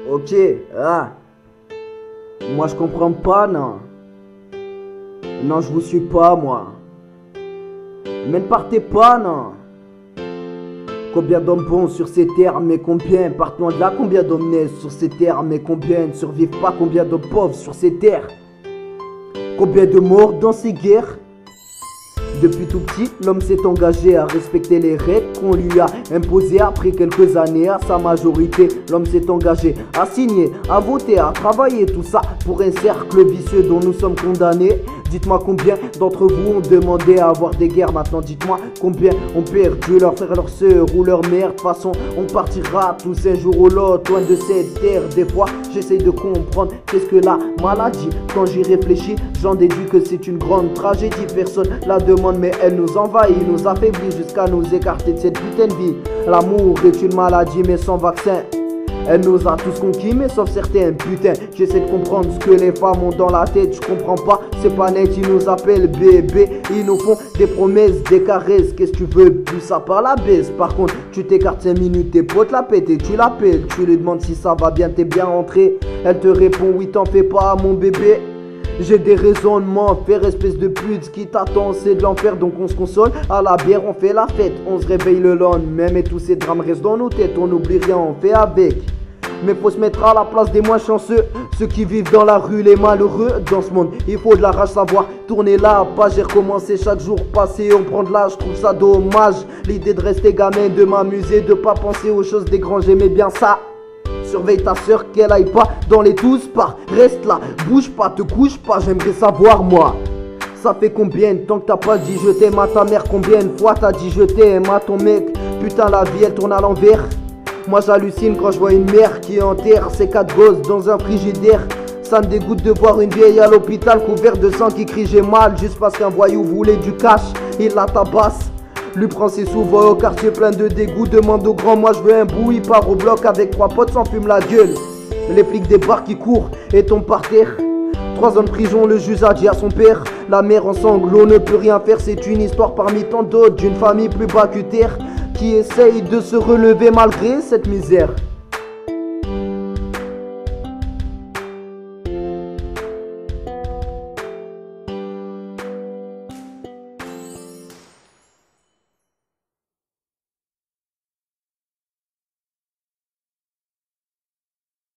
Ok, ah. Moi je comprends pas, non. Non, je vous suis pas, moi. Mais ne partez pas, non. Combien d'hommes bons sur ces terres, mais combien partent loin de là? Combien d'hommes naissent sur ces terres, mais combien ne survivent pas? Combien d'hommes pauvres sur ces terres? Combien de morts dans ces guerres? Depuis tout petit, l'homme s'est engagé à respecter les règles qu'on lui a imposées. Après quelques années à sa majorité, l'homme s'est engagé à signer, à voter, à travailler, tout ça pour un cercle vicieux dont nous sommes condamnés. Dites-moi combien d'entre vous ont demandé à avoir des guerres. Maintenant dites-moi combien ont perdu leurs frères, leurs sœurs ou leur mère. De toute façon on partira tous un jour ou l'autre loin de cette terre. Des fois j'essaye de comprendre qu'est-ce que la maladie. Quand j'y réfléchis j'en déduis que c'est une grande tragédie. Personne la demande mais elle nous envahit, nous affaiblit jusqu'à nous écarter de cette putain de vie. L'amour est une maladie mais sans vaccin. Elle nous a tous conquis mais sauf certains. Putain, j'essaie de comprendre ce que les femmes ont dans la tête. Je comprends pas, c'est pas net, ils nous appellent bébé. Ils nous font des promesses, des caresses. Qu'est-ce que tu veux, plus ça par la baisse. Par contre, tu t'écartes 5 minutes, tes potes la pètent et tu l'appelles. Tu lui demandes si ça va bien, t'es bien rentré. Elle te répond oui, t'en fais pas mon bébé. J'ai des raisonnements, faire espèce de pute, ce qui t'attend c'est de l'enfer. Donc on se console, à la bière on fait la fête. On se réveille le lendemain mais tous ces drames restent dans nos têtes. On n'oublie rien, on fait avec. Mais faut se mettre à la place des moins chanceux, ceux qui vivent dans la rue, les malheureux dans ce monde. Il faut de la rage, savoir tourner la page. J'ai recommencé chaque jour passé, on prend de l'âge, je trouve ça dommage. L'idée de rester gamin, de m'amuser, de pas penser aux choses des grands, j'aimais bien ça. Surveille ta soeur qu'elle aille pas dans les tous par. Reste là, bouge pas, te couche pas, j'aimerais savoir moi. Ça fait combien de temps que t'as pas dit je t'aime à ta mère? Combien de fois t'as dit je t'aime à ton mec? Putain la vie elle tourne à l'envers. Moi j'hallucine quand je vois une mère qui enterre ses 4 gosses dans un frigidaire. Ça me dégoûte de voir une vieille à l'hôpital couverte de sang qui crie j'ai mal juste parce qu'un voyou voulait du cash. Il la tabasse. Lui prend ses sous, va au quartier plein de dégoût. Demande au grand, moi je veux un bout. Il part au bloc avec 3 potes, s'en fume la gueule. Les flics débarquent, qui courent et tombent par terre. 3 ans de prison, le juge a dit à son père. La mère en sanglots ne peut rien faire. C'est une histoire parmi tant d'autres d'une famille plus bas que terre qui essaye de se relever malgré cette misère.